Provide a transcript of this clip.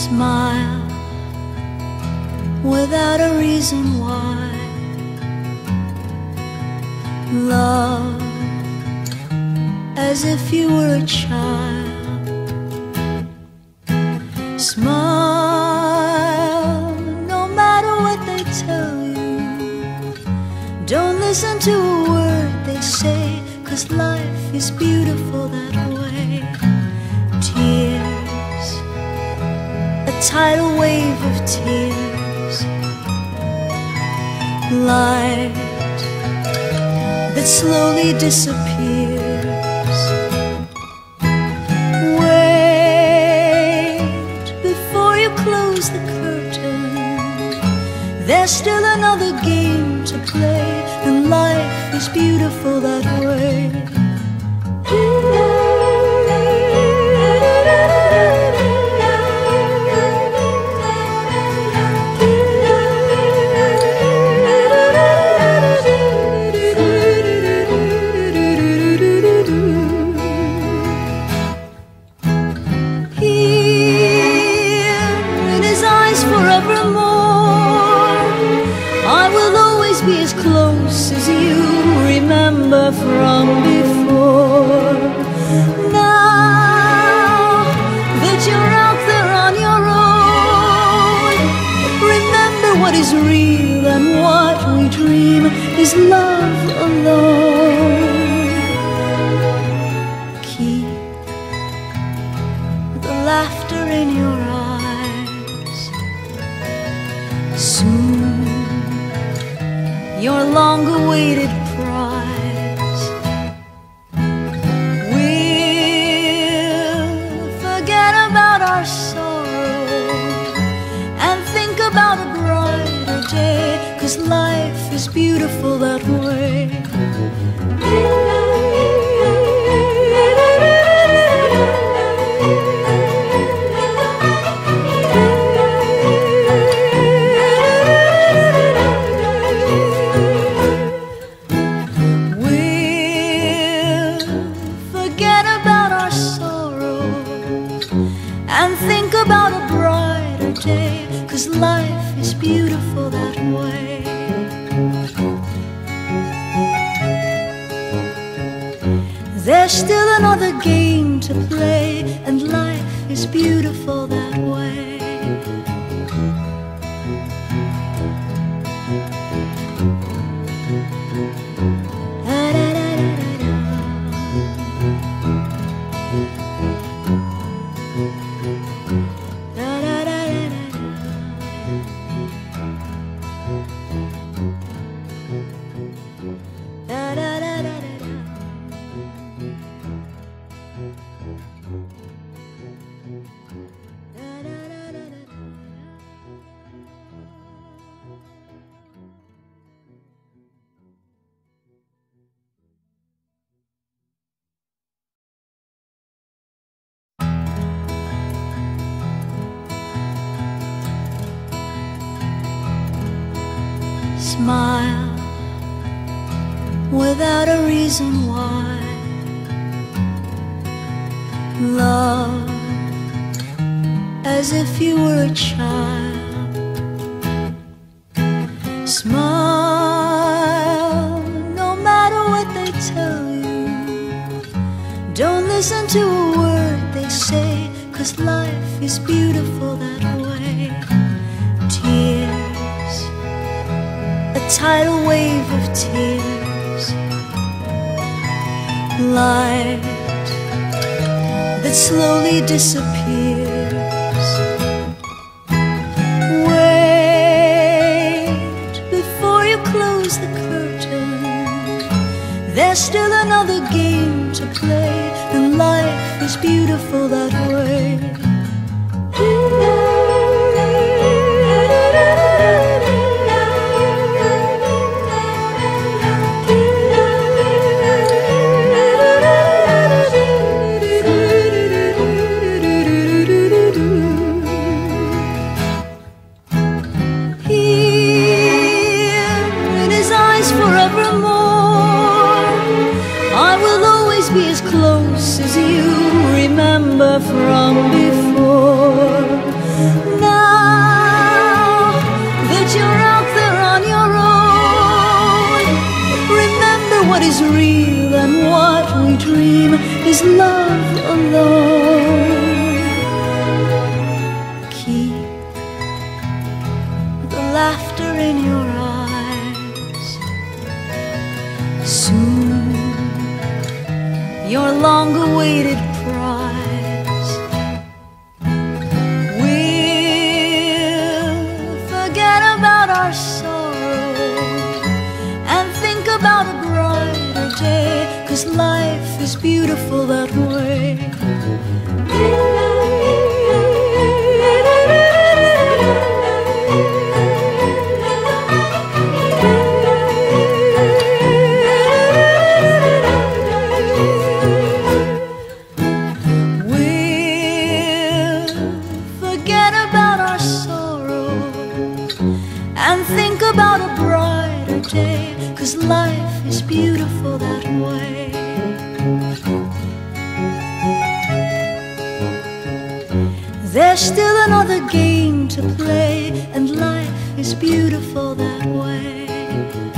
Smile without a reason why. Love as if you were a child. Smile no matter what they tell you. Don't listen to a word they say, 'cause life is beautiful that way. Tears, a tidal wave of tears. Light that slowly disappears. Wait before you close the curtain. There's still another game to play, and life is beautiful that way. Be as close as you remember from before. Now that you're out there on your own, remember what is real, and what we dream is love alone. Keep the laughter in your eyes. Soon your long-awaited prize we'll forget about our sorrow and think about a brighter day, 'cause life is beautiful that way. And think about a brighter day, 'cause life is beautiful that way. There's still another game to play, and life is beautiful that way. Smile without a reason why. Love as if you were a child. Smile no matter what they tell you. Don't listen to a word they say, 'cause life is beautiful that way. Tears, a tidal wave of tears. Light that slowly disappears. Wait before you close the curtain. There's still another game to play, and life is beautiful that way. Be as close as you remember from before. what is real and what we dream is love alone. Keep the laughter in your eyes. Soon your long-awaited prize will forget about our sorrow and think about a brighter day, 'cause life is beautiful that way. And think about a brighter day, 'cause life is beautiful that way. There's still another game to play, and life is beautiful that way.